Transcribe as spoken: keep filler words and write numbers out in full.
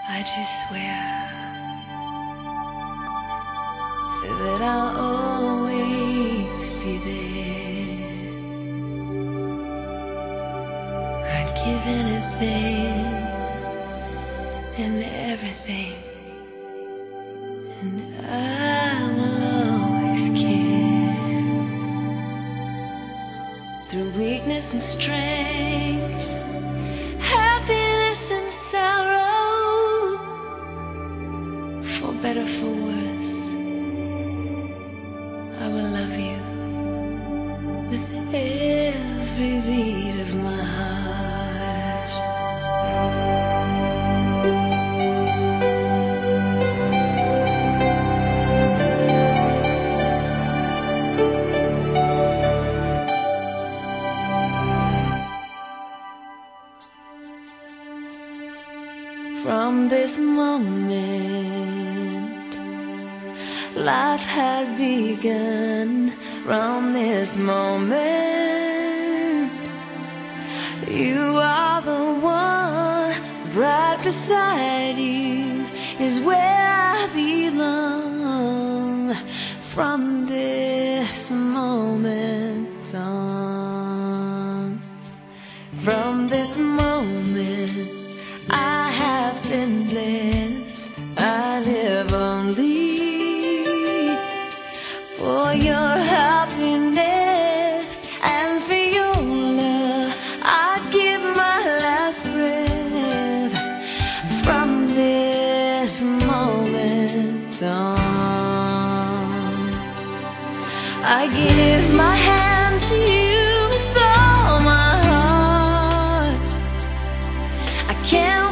I just swear that I'll always be there. I'd give anything and everything, and I will always care. Through weakness and strength, happiness and sorrow, for better, for worse, I will love you with every beat of my heart. From this moment, life has begun. From this moment, you are the one. Right beside you is where I belong. From this moment on, from this moment, I have been blessed. I live only for your happiness and for your love. I'd give my last breath. From this moment on, I give my hand to you with all my heart. I can't